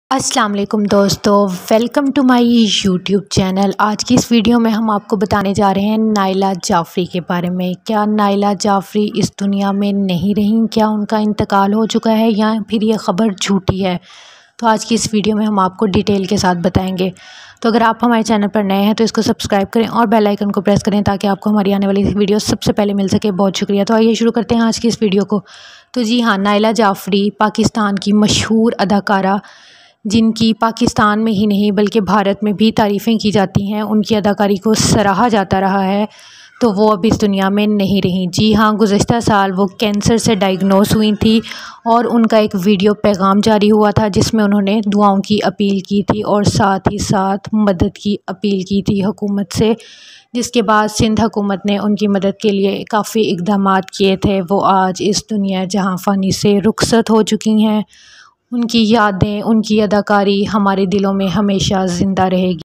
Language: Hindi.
अस्सलाम वालेकुम दोस्तों, welcome to my YouTube channel. आज की इस वीडियो में हम आपको बताने जा रहे हैं नाइला जाफ़री के बारे में। क्या नाइला जाफ़री इस दुनिया में नहीं रहीं? क्या उनका इंतकाल हो चुका है या फिर ये ख़बर झूठी है? तो आज की इस वीडियो में हम आपको डिटेल के साथ बताएंगे। तो अगर आप हमारे चैनल पर नए हैं तो इसको सब्सक्राइब करें और बेल आइकन को प्रेस करें ताकि आपको हमारी आने वाली वीडियो सबसे पहले मिल सके। बहुत शुक्रिया। तो आइए शुरू करते हैं आज की इस वीडियो को। तो जी हाँ, नाइला जाफ़री पाकिस्तान की मशहूर अदाकारा, जिनकी पाकिस्तान में ही नहीं बल्कि भारत में भी तारीफ़ें की जाती हैं, उनकी अदाकारी को सराहा जाता रहा है, तो वो अब इस दुनिया में नहीं रहीं। जी हाँ, गुज़श्ता साल वो कैंसर से डायग्नोस हुई थी और उनका एक वीडियो पैगाम जारी हुआ था जिसमें उन्होंने दुआओं की अपील की थी और साथ ही साथ मदद की अपील की थी हुकूमत से, जिसके बाद सिंध हुकूमत ने उनकी मदद के लिए काफ़ी इक़दामात किए थे। वो आज इस दुनिया जहाँ फ़ानी से रुखसत हो चुकी हैं। उनकी यादें, उनकी अदाकारी हमारे दिलों में हमेशा ज़िंदा रहेगी।